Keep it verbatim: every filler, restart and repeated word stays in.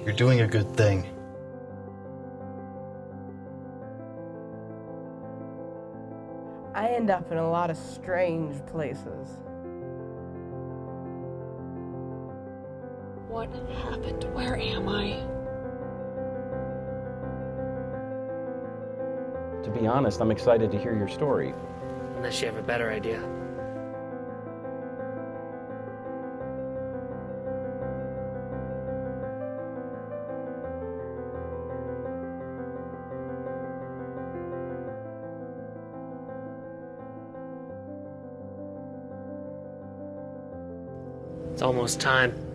You're doing a good thing. I end up in a lot of strange places. What happened? Where am I? To be honest, I'm excited to hear your story. Unless you have a better idea. It's almost time.